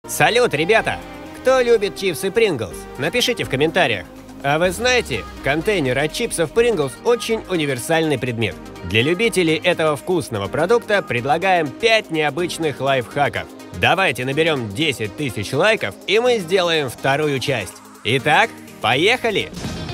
Салют, ребята! Кто любит чипсы Pringles? Напишите в комментариях. А вы знаете, контейнер от чипсов Pringles очень универсальный предмет. Для любителей этого вкусного продукта предлагаем 5 необычных лайфхаков. Давайте наберем 10 тысяч лайков, и мы сделаем вторую часть. Итак, поехали!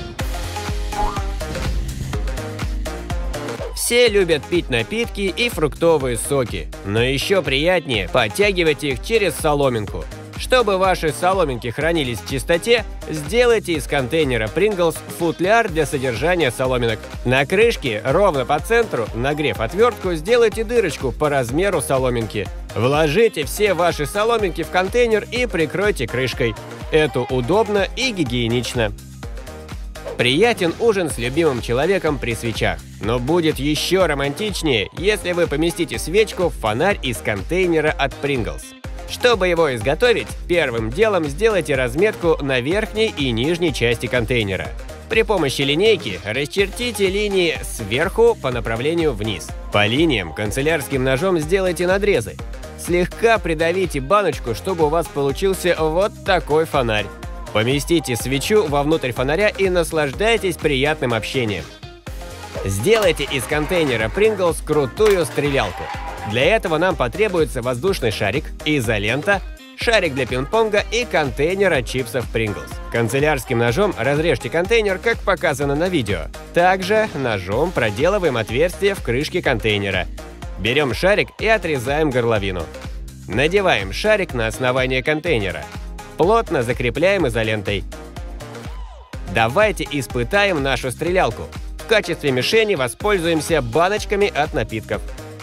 Все любят пить напитки и фруктовые соки, но еще приятнее подтягивать их через соломинку. Чтобы ваши соломинки хранились в чистоте, сделайте из контейнера Pringles футляр для содержания соломинок. На крышке, ровно по центру, нагрев отвертку, сделайте дырочку по размеру соломинки. Вложите все ваши соломинки в контейнер и прикройте крышкой. Это удобно и гигиенично. Приятен ужин с любимым человеком при свечах, но будет еще романтичнее, если вы поместите свечку в фонарь из контейнера от Pringles. Чтобы его изготовить, первым делом сделайте разметку на верхней и нижней части контейнера. При помощи линейки расчертите линии сверху по направлению вниз. По линиям канцелярским ножом сделайте надрезы. Слегка придавите баночку, чтобы у вас получился вот такой фонарь. Поместите свечу вовнутрь фонаря и наслаждайтесь приятным общением. Сделайте из контейнера Pringles крутую стрелялку. Для этого нам потребуется воздушный шарик, изолента, шарик для пинг-понга и контейнер от чипсов Pringles. Канцелярским ножом разрежьте контейнер, как показано на видео. Также ножом проделываем отверстие в крышке контейнера. Берем шарик и отрезаем горловину. Надеваем шарик на основание контейнера. Плотно закрепляем изолентой. Давайте испытаем нашу стрелялку. В качестве мишени воспользуемся баночками от напитков.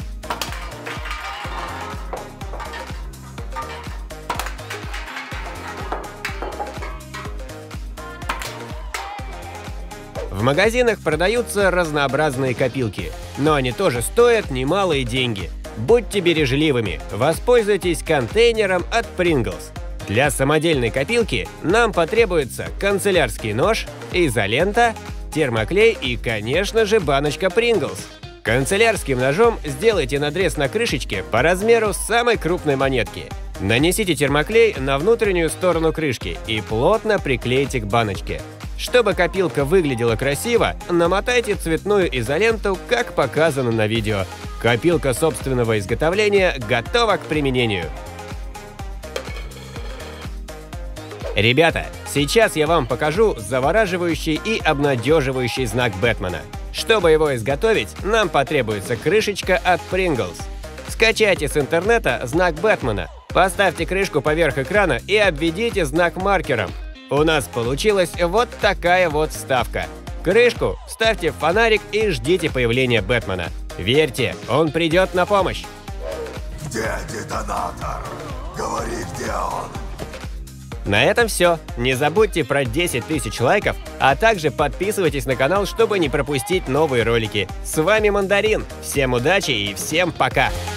В магазинах продаются разнообразные копилки, но они тоже стоят немалые деньги. Будьте бережливыми, воспользуйтесь контейнером от Pringles. Для самодельной копилки нам потребуется канцелярский нож, изолента, термоклей и, конечно же, баночка Pringles. Канцелярским ножом сделайте надрез на крышечке по размеру самой крупной монетки. Нанесите термоклей на внутреннюю сторону крышки и плотно приклейте к баночке. Чтобы копилка выглядела красиво, намотайте цветную изоленту, как показано на видео. Копилка собственного изготовления готова к применению. Ребята, сейчас я вам покажу завораживающий и обнадеживающий знак Бэтмена. Чтобы его изготовить, нам потребуется крышечка от Pringles. Скачайте с интернета знак Бэтмена, поставьте крышку поверх экрана и обведите знак маркером. У нас получилась вот такая вот вставка. Крышку ставьте в фонарик и ждите появления Бэтмена. Верьте, он придет на помощь. Где детонатор? Говори, где он? На этом все. Не забудьте про 10 тысяч лайков, а также подписывайтесь на канал, чтобы не пропустить новые ролики. С вами Мандарин. Всем удачи и всем пока!